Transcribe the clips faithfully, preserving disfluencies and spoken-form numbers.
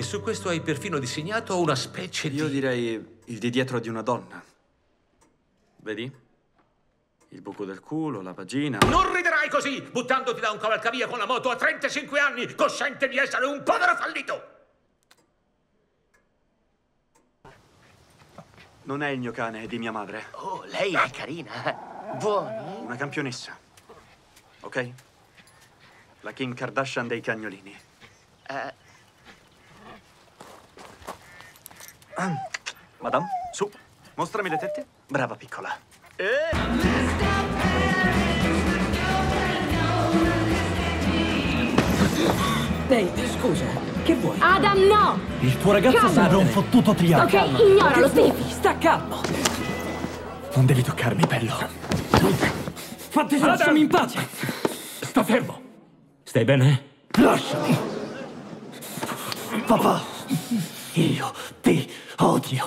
su questo hai perfino disegnato una specie di... Io direi il di dietro di una donna. Vedi? Il buco del culo, la vagina... Non riderai così, buttandoti da un cavalcavia con la moto a trentacinque anni, cosciente di essere un povero fallito! Non è il mio cane, è di mia madre. Oh, lei è carina. Buoni? Una campionessa. Ok? La Kim Kardashian dei cagnolini. Eh... Ah. Madame, su, mostrami le tette. Brava piccola. Eh? Ehi, scusa, che vuoi? Adam, no! Il tuo ragazzo Calma. sarà un fottuto triangolo. Ok, ignoralo, Stevie. Sta calmo. Non devi toccarmi, bello. Fatti lasciami in pace. Sta fermo. Stai bene? Lasciami. Papà, io ti odio.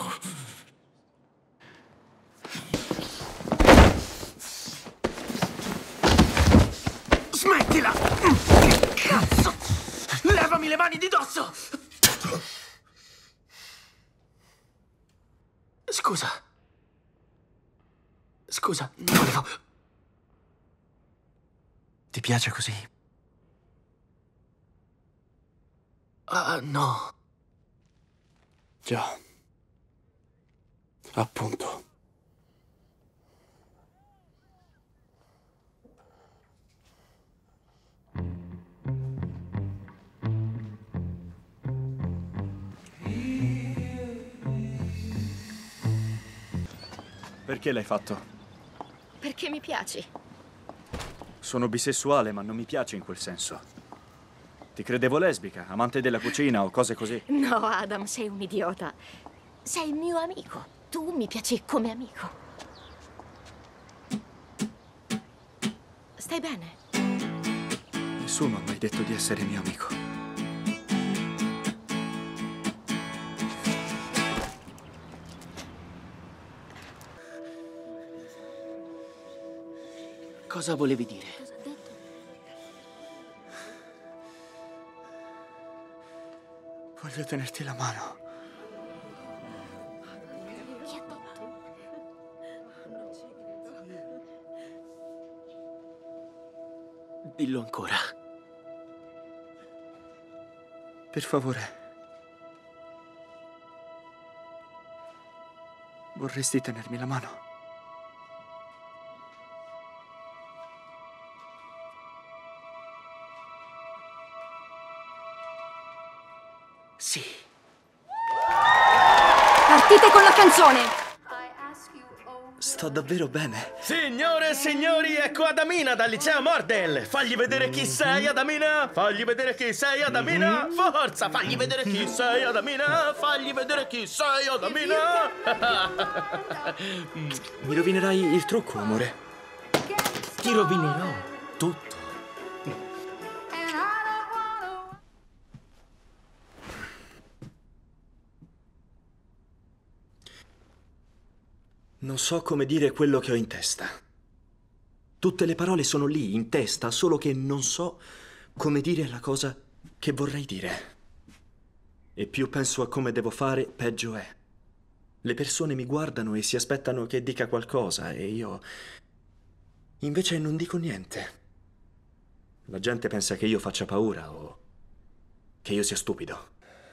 Smettila! Cazzo! Levami le mani di dosso! Scusa. Scusa, non volevo... Ti piace così? Ah, no. Già. Appunto. Perché l'hai fatto? Perché mi piaci. Sono bisessuale, ma non mi piace in quel senso. Ti credevo lesbica, amante della cucina o cose così. No, Adam, sei un idiota. Sei il mio amico. Tu mi piaci come amico. Stai bene? Nessuno ha mai detto di essere mio amico. Cosa volevi dire? Cosa ha detto? Voglio tenerti la mano. Che ha detto? Dillo ancora. Per favore. Vorresti tenermi la mano? Sì. Partite con la canzone! Sto davvero bene. Signore e signori, ecco Adamina dal liceo Mordel. Fagli vedere chi sei, Adamina. Fagli vedere chi sei, Adamina. Forza, fagli vedere chi sei, Adamina. Fagli vedere chi sei, Adamina. Mi rovinerai il trucco, amore. Ti rovinerò tutto. Non so come dire quello che ho in testa. Tutte le parole sono lì, in testa, solo che non so come dire la cosa che vorrei dire. E più penso a come devo fare, peggio è. Le persone mi guardano e si aspettano che dica qualcosa e io... invece non dico niente. La gente pensa che io faccia paura o che io sia stupido.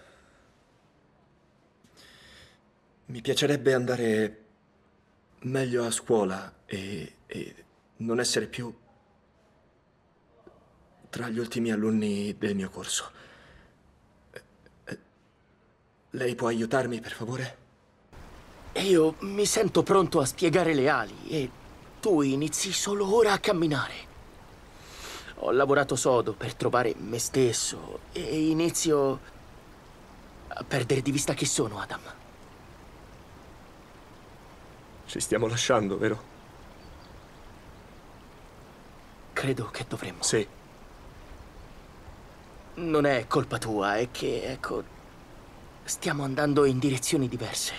Mi piacerebbe andare... meglio a scuola e, e non essere più tra gli ultimi alunni del mio corso. Lei può aiutarmi, per favore? Io mi sento pronto a spiegare le ali e tu inizi solo ora a camminare. Ho lavorato sodo per trovare me stesso e inizio a perdere di vista chi sono, Adam. Ci stiamo lasciando, vero? Credo che dovremmo. Sì. Non è colpa tua, è che, ecco, stiamo andando in direzioni diverse.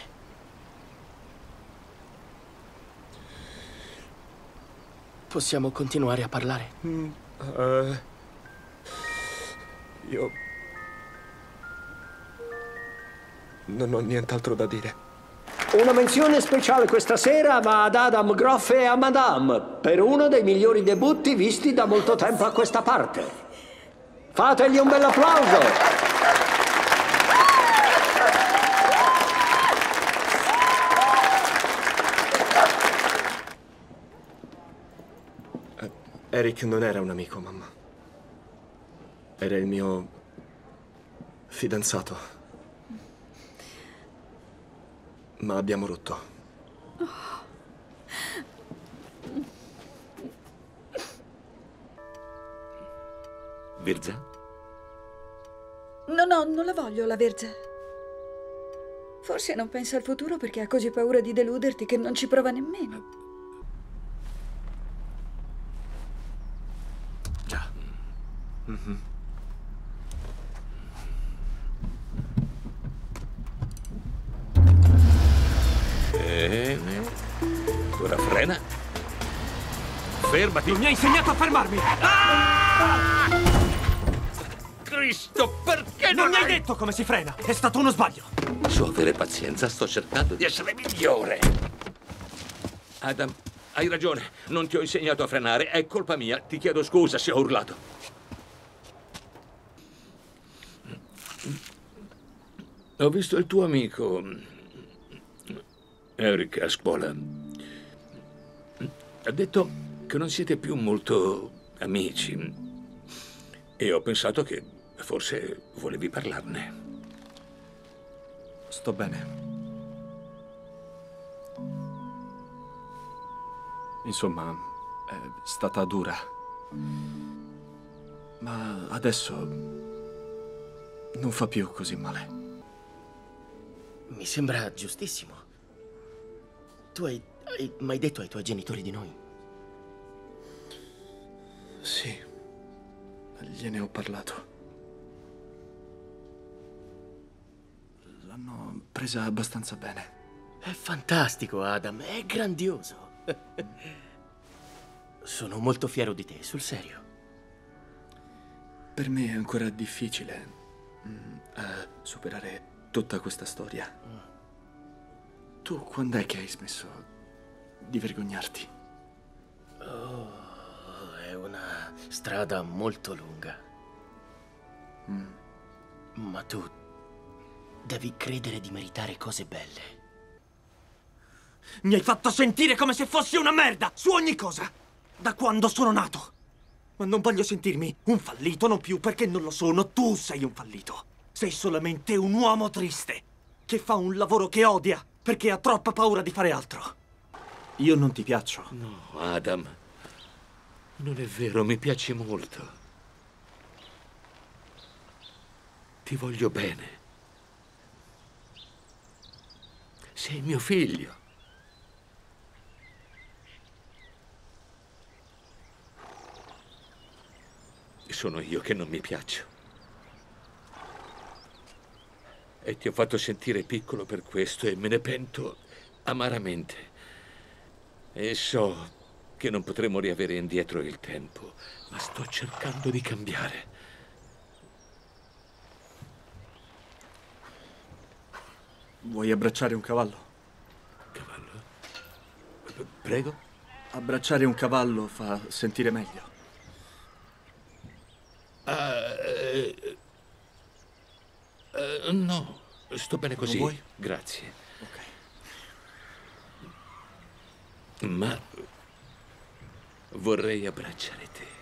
Possiamo continuare a parlare? Mm, uh, io... Non ho nient'altro da dire. Una menzione speciale questa sera va ad Adam Groff e a Madame per uno dei migliori debutti visti da molto tempo a questa parte. Fategli un bel applauso! Eh, Eric non era un amico, mamma. Era il mio fidanzato. Ma abbiamo rotto. Virza? No, no, non la voglio, la verza. Forse non pensa al futuro perché ha così paura di deluderti che non ci prova nemmeno. Già. Mm-hmm. Bene. Ora frena. Fermati. Non mi ha insegnato a fermarmi! Ah! Cristo, perché non, Non mi hai hai... detto come si frena! È stato uno sbaglio! So avere pazienza, sto cercando di essere migliore. Adam, hai ragione. Non ti ho insegnato a frenare. È colpa mia. Ti chiedo scusa se ho urlato. Ho visto il tuo amico Eric a scuola. Ha detto che non siete più molto amici. E ho pensato che forse volevi parlarne. Sto bene. Insomma, è stata dura. Ma adesso non fa più così male. Mi sembra giustissimo. Tu hai, hai mai detto ai tuoi genitori di noi? Sì, gliene ho parlato. L'hanno presa abbastanza bene. È fantastico, Adam, è grandioso. Sono molto fiero di te, sul serio. Per me è ancora difficile mm, eh, superare tutta questa storia. Tu quando è che hai smesso di vergognarti? Oh, è una strada molto lunga. Mm. Ma tu devi credere di meritare cose belle. Mi hai fatto sentire come se fossi una merda su ogni cosa, da quando sono nato. Ma non voglio sentirmi un fallito, non più, perché non lo sono. Tu sei un fallito. Sei solamente un uomo triste, che fa un lavoro che odia, perché ha troppa paura di fare altro. Io non ti piaccio. No, Adam. Non è vero, mi piaci molto. Ti voglio bene. Sei mio figlio. Sono io che non mi piaccio. E ti ho fatto sentire piccolo per questo e me ne pento amaramente. E so che non potremo riavere indietro il tempo, ma sto cercando di cambiare. Vuoi abbracciare un cavallo? Cavallo? P- Prego? Abbracciare un cavallo fa sentire meglio. Uh, uh, no, sto bene così. Non vuoi? Grazie. Ok. Ma vorrei abbracciare te.